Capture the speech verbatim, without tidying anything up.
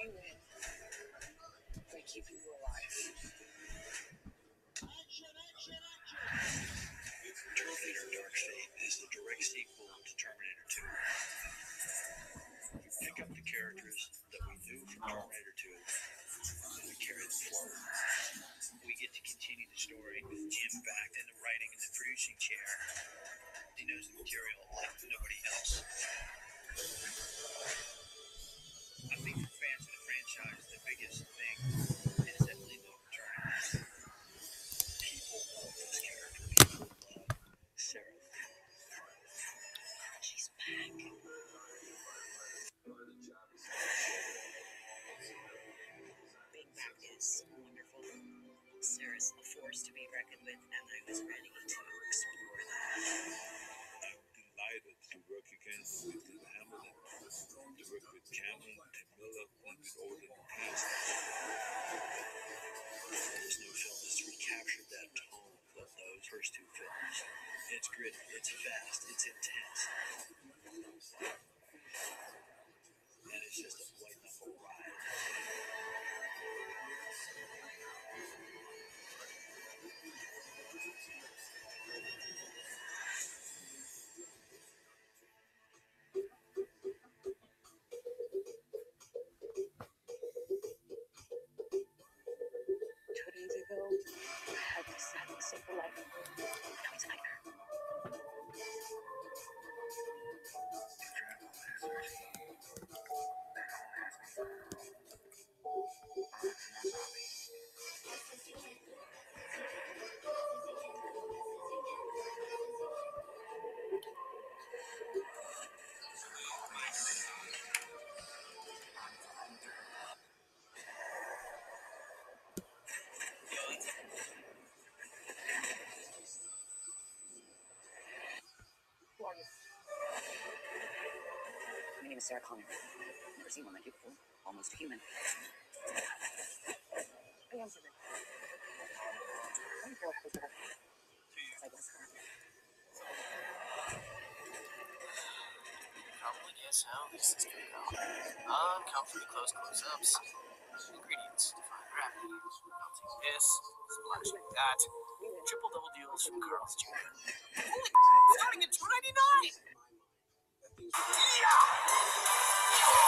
We win by keeping you alive. Terminator Dark Fate is the direct sequel to Terminator two. Pick up the characters that we knew from Terminator two and we carry them forward. We get to continue the story with Jim back in the writing and the producing chair. He knows the material like nobody else. I think for fans of the franchise, the biggest thing is that Lilo returning. People love this character. People love Sarah. She's back. Being back is wonderful. Sarah's a force to be reckoned with, and I was ready to explore that. I'm delighted to work again with Linda Hamilton, to work with Cameron, Tim Miller, and with Odin in the past. This new film has recaptured that tone of those first two films. It's gritty, it's fast, it's intense. And it's just a white knuckle ride. Two days ago, I had the sadness of life. Now it's nightmare. Who are you? My name is Sarah Connor. Never seen one like you before. Almost human. I am human. Let me pull up closer. I guess. Probably guess how this is gonna go. Uncomfortably close close-ups. Ingredients: define gravity. Melting this. Splashing that. Triple double deals from Carl's Junior Starting at two ninety-nine. Yeah!